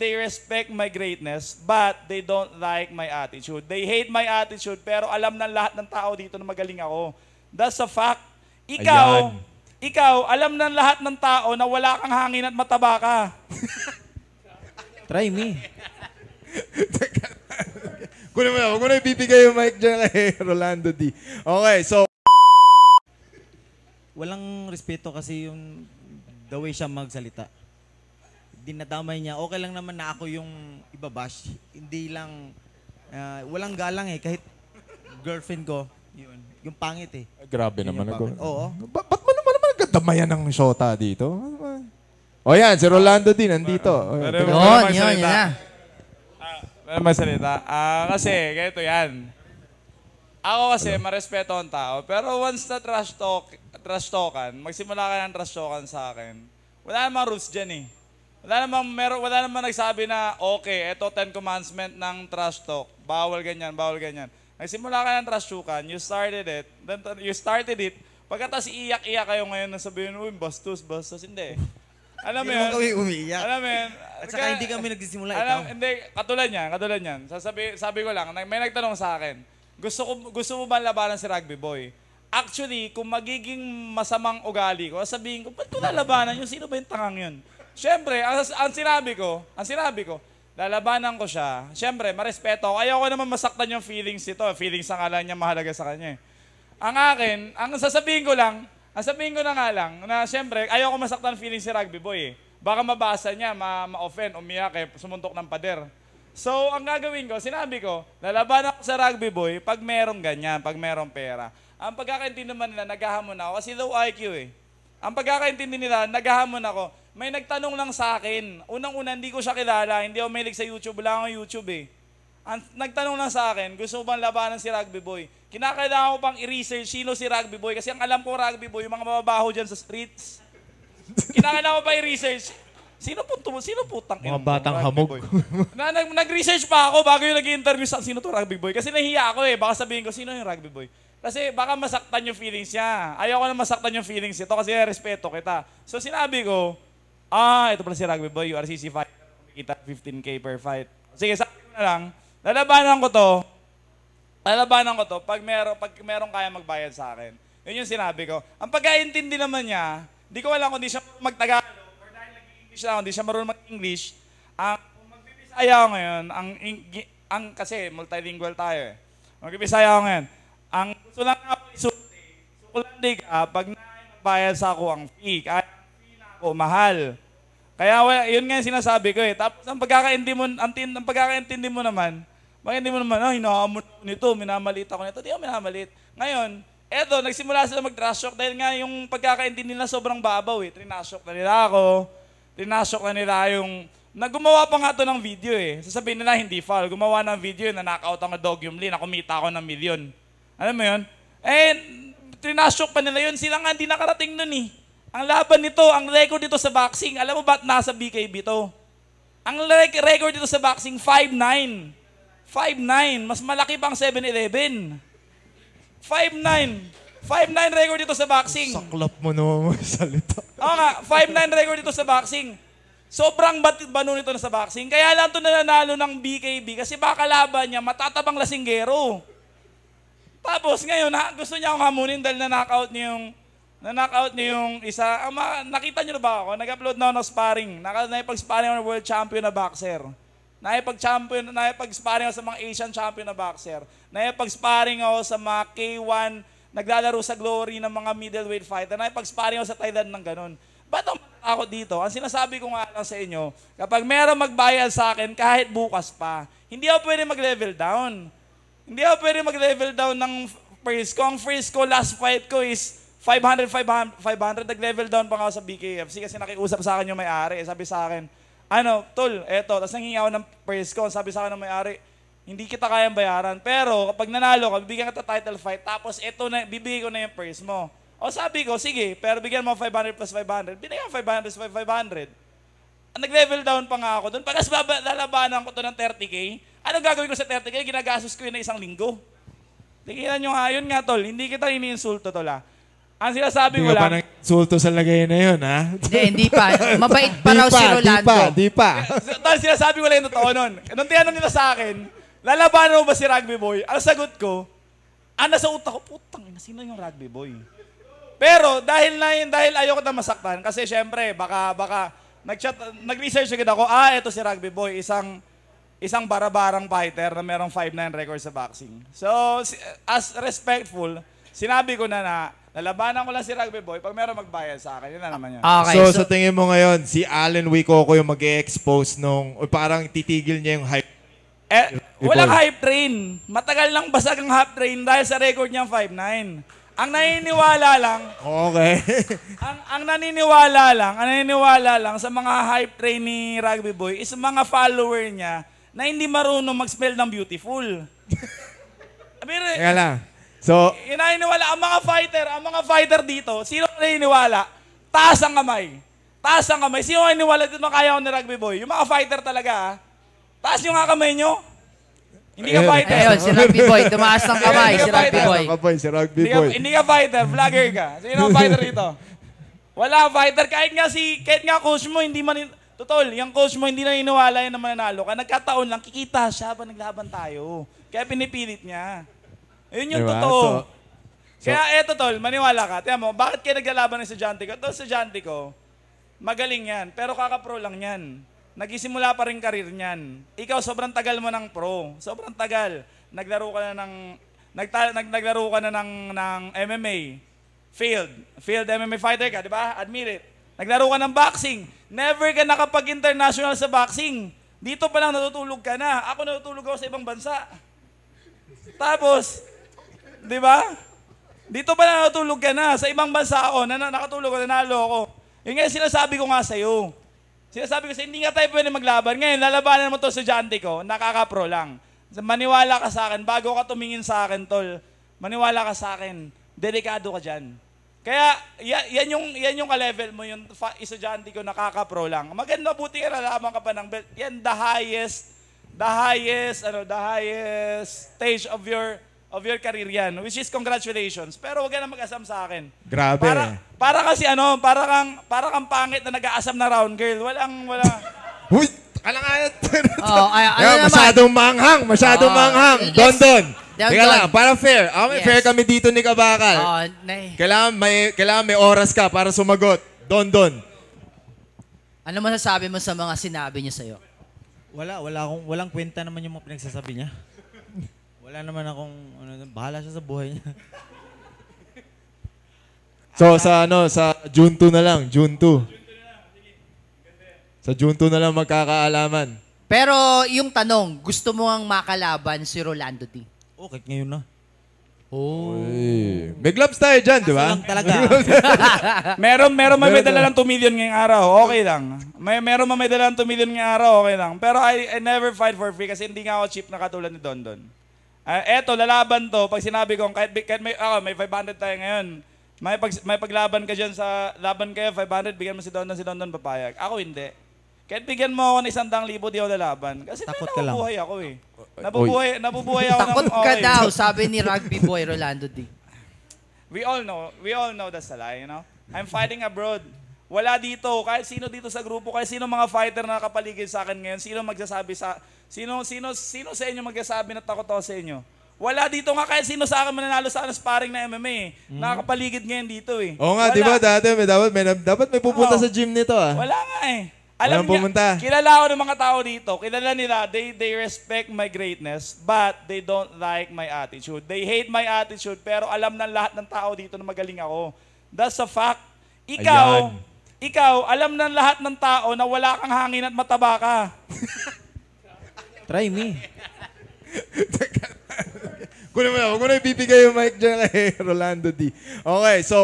they respect my greatness, but they don't like my attitude. They hate my attitude, pero alam ng lahat ng tao dito na magaling ako. That's a fact. Ikaw, alam ng lahat ng tao na wala kang hangin at mataba ka. Try me. Kunin mo na, huwag mo na ibibigay yung mic dyan kay Rolando D. Okay, so... Walang respeto kasi yung the way siya magsalita. Dinadamay niya, okay lang naman na ako yung ibabash. Hindi lang, walang galang eh. Kahit girlfriend ko, yun, yung pangit eh. Grabe naman ako. Oo. Ba't mo naman nagdamayan ng shota dito? O yan, si Rolando D nandito. Yun na. Pero masalita. Kasi, ganito yan. Ako kasi, marespeto ang tao. Pero once na trash talkan, magsimula ka ng trash talkan sa akin, wala namang rules dyan eh. Wala namang nagsabi na, okay, eto 10 commandment ng trash talk. Bawal ganyan, bawal ganyan. Nagsimula ka ng trash talkan, you started it, pagkatas iiyak-iyak kayo ngayon na sabihin, uy, bastos. Hindi. Alam mo yun? Hindi mo kami umiiyak. Alam mo yun? At saka hindi kami nagsisimula ikaw. Hindi, katulad yan. Sabi ko lang, may nagtanong sa akin, gusto mo ba labanan si Rugby Boy? Actually, kung magiging masamang ugali ko, sabihin ko, ba't ko lalabanan yun? Sino ba yung tangang yun? Siyempre, ang sinabi ko, lalabanan ko siya. Siyempre, marespeto ako. Ayaw ko naman masaktan yung feelings ito. Feelings ang ala niya mahalaga sa kanya. Ang akin, ang sasabihin ko na nga lang, na siyempre, ayaw ko masaktan feelings si Rugby Boy eh. Baka mabasa niya, ma-offend, umiyak eh, sumuntok ng pader. So, ang gagawin ko, sinabi ko, lalabanan ko sa Rugby Boy pag merong ganyan, pag merong pera. Ang pagkakaintindi naman nila, naghahamon ako kasi low IQ eh. Ang pagkakaintindi nila, naghahamon ako. May nagtanong lang sa akin. Unang-una, hindi ko siya kilala, hindi ako mahilig sa YouTube, wala akong YouTube eh. Nagtanong lang sa akin, gusto mo bang labanan si Rugby Boy? Kinakailangan ko pang i-research sino si Rugby Boy kasi ang alam ko Rugby Boy, yung mga mababaho dyan sa streets. Kinakailangan ko pa i-research. Sino putang mga batang hamog. Nag-research pa ako bago yung nag-interview sa sino to Rugby Boy. Kasi nahiya ako eh. Baka sabihin ko, sino yung Rugby Boy? Kasi baka masaktan yung feelings niya. Ayoko na masaktan yung feelings ito kasi respeto kita. So sinabi ko, ito pala si Rugby Boy, URCC fight. Kumikita 15K per fight. Sige, sabi ko na lang, lalabanan ko to pag merong kaya magbayad sa akin. Yun yung sinabi ko. Ang pagkaintindi naman niya, di ko alam kung di siya mag-Tagalog or dahil nag-English lang, di siya marunong mag-English. Kung mag-Bisaya ako ngayon, kasi multilingual tayo eh. Mag-Bisaya ako ngayon. Ang gusto lang ako isulti, sukulandi ka, pag magbayad sa ako ang fee, kaya ang fee na ako, mahal. Kaya yun nga yung sinasabi ko eh. Tapos ang pagkakaintindi mo naman, hinahamon ako nito, minamalit ako nito. Di ako minamalit. Ngayon, eto, nagsimula sila mag-trash talk dahil nga yung pagkakaintindi nila sobrang babaw eh. Trinash talk na nila ako. Trinash talk na nila yung... Gumawa pa nga to ng video eh. Sasabihin nila hindi foul. Gumawa ng video na knock-out ang Dog Yumli, na kumita ako ng milyon. Alam mo yun? Trinash talk pa nila yun. Sila nga hindi nakarating nun eh. Ang laban nito, ang record dito sa boxing, alam mo ba't nasa BKB to? Ang record dito sa boxing, 5'9". 5'9". Mas malaki pang 7'11". 5'9". 5'9 record dito sa boxing. Saklap mo naman salita. Oo nga, 5'9 record dito sa boxing. Sobrang bano nito na sa boxing. Kaya lang ito nanalo ng BKB kasi baka laban niya matatabang lasinggero. Tapos ngayon, gusto niya akong hamunin dahil na-knockout niya yung isa. Nakita niyo na ba ako? Nag-upload na ako ng sparring. Nakipag-sparring ako ng world champion na boxer. Nakipag-sparring ako sa mga Asian champion na boxer. Nakipag-sparring ako sa mga K1 naglalaro sa glory ng mga middleweight fighter. Nakipag-sparring ako sa Thailand ng ganun. Ba't ako dito? Ang sinasabi ko nga lang sa inyo, kapag meron magbayad sa akin, kahit bukas pa, hindi ako pwede mag-level down. Hindi ako pwede mag-level down ng first ko. Ang first ko, last fight ko is 500. Nag-level down pa ako sa BKFC kasi nakiusap sa akin yung may-ari. Sabi sa akin, tol, eto. Tapos nanghingi ako ng first ko. Sabi sa akin ng may-ari, hindi kita kayang bayaran. Pero kapag nanalo ka, bibigyan kita title fight. Tapos eto na, bibigay ko na yung first mo. O sabi ko, sige, pero bigyan mo 500 plus 500. Binigyan 500 plus 500. Nag-level down pa nga ako doon. Pagkas lalabanan ko to ng 30K, anong gagawin ko sa 30K? Ginagastos ko yun na isang linggo. Tingnan nyo nga, yun nga tol, hindi kita iniinsulto tol ha. Ang sinasabi ko lang, sulto sa lagay na yun, ha? Hindi pa. Mabait pa raw si Rolando. Di pa. Tol, sinasabi ko lang yung totoo nun. Nung tinanong nila sa akin, lalabanan mo ba si Rugby Boy? Ang sagot ko, nasa utak ko, putang ina, sino yung Rugby Boy? Pero dahil ayoko na masaktan, kasi syempre, baka nag-research agad ako, eto si Rugby Boy, isang barabarang fighter na merong 5'9" record sa boxing. So, as respectful, sinabi ko na lalabanan ko lang si Rugby Boy pag meron magbayad sa akin. Yun na naman yun. Okay, So, sa tingin mo ngayon, si Allen Wicoco yung mag-e-expose nung, o parang titigil niya yung hype. Walang hype train. Matagal nang basag ang hype train dahil sa record niyang 5'9". Ang naniniwala lang, Okay. ang naniniwala lang sa mga hype train ni Rugby Boy is mga follower niya na hindi marunong mag-spell ng beautiful. Teka lang. So, Naniniwala, ang mga fighter dito, sino naniniwala? Taas ang kamay. Taas ang kamay. Sino naniniwala dito na kaya ko ni Rugby Boy? Yung mga fighter talaga, taas nyo nga kamay nyo. Hindi ka fighter. ayun, si Rugby Boy. Tumaas ng kamay, si Rugby Boy. si Rugby Boy. Hindi ka fighter, vlogger ka. Sino ang fighter dito? Wala fighter. Kahit nga coach mo, hindi man... Totoo, yung coach mo hindi naniniwala yun na mananalo ka. Nagkataon lang, kikita siya pa naglaban tayo. Kaya pinipilit niya. Yun yung Diba? totoo. Kaya eto tol, maniwala ka. Tiyan mo, bakit kayo naglalaban ng estudyante ko? Ito estudyante ko, magaling yan, pero kaka-pro lang yan. Nagsisimula pa rin karir niyan. Ikaw, sobrang tagal mo ng pro. Sobrang tagal. Naglaro ka na ng MMA. Field MMA fighter ka, di ba? Admit it. Naglaro ka ng boxing. Never ka nakapag-international sa boxing. Dito pa lang natutulog ka na. Ako natutulog ako sa ibang bansa. Tapos, di ba? Dito pa lang natutulog ka na. Sa ibang bansa ako, nakatulog ako, nanalo ako. Yung nga sinasabi ko nga sa'yo. Sinasabi ko sa'yo, hindi nga tayo pwede maglaban. Ngayon, lalabanan mo to sa estudyante ko, nakaka-pro lang. Maniwala ka sa akin, bago ka tumingin sa akin, tol, maniwala ka sa akin, delikado ka dyan. Kaya, yan yung ka-level mo, yung estudyante ko, nakaka-pro lang. Maganda, buti ka nalaman ka pa ng belt. Yan, the highest stage of your career yan, which is congratulations. Pero huwag ka na mag-asam sa akin. Grabe. Para kang pangit na nag-aasam na round girl. Wala. Uy! Kalangayat! Ano naman? Masyadong manghang. Let's- Don. Don. Teka lang, para fair. Yes. Fair kami dito ni Kabakal. Kailangan may oras ka para sumagot. Don. Ano masasabi mo sa mga sinabi niya sa'yo? Walang kwenta naman yung mga pinagsasabi niya. Wala naman akong, bahala siya sa buhay niya. So, sa June 2 na lang. June 2. Sa June 2 na lang magkakaalaman. Pero yung tanong, gusto mo ang makalaban si Rolando D? Okay, ngayon na. Uy. May gloves tayo dyan, di ba? Lang talaga. Meron may dala ng 2 million ngayong araw, okay lang. Meron may dala ng 2 million ngayong araw, okay lang. Pero I never fight for free kasi hindi nga ako cheap na katulad ni Don. Eto, lalaban to. Pag sinabi ko, kahit may 500 tayo ngayon. May paglaban ka dyan sa laban kayo, 500, bigyan mo si Don papayag. Ako hindi. Kahit bigyan mo ako ng 100,000, di ako lalaban. Kasi Takot ka lang. nabubuhay ako eh. Nabubuhay ako Takot ng ka okay. daw, sabi ni Rugby Boy Rolando D. We all know that's a lie, you know? I'm fighting abroad. Wala dito, kahit sino dito sa grupo, kahit sino mga fighter na nakapaligid sa akin ngayon, sino sa inyo magsasabi na takot ako sa inyo? Wala dito nga kahit sino sa akin mananalo sa sparring na MMA. Nakapaligid ngayon dito eh. Oo nga, di ba dati dapat may pupunta sa gym nito ah. Wala nga eh. Walang pumunta. Kilala ko ng mga tao dito. Kilala nila, they respect my greatness, but they don't like my attitude. They hate my attitude, pero alam ng lahat ng tao dito na magaling ako. That's a fact. Ikaw, alam ng lahat ng tao na wala kang hangin at mataba ka. Try me. Kunin mo na, huwag mo na ibibigay yung mic dyan kay Rolando D. Okay, so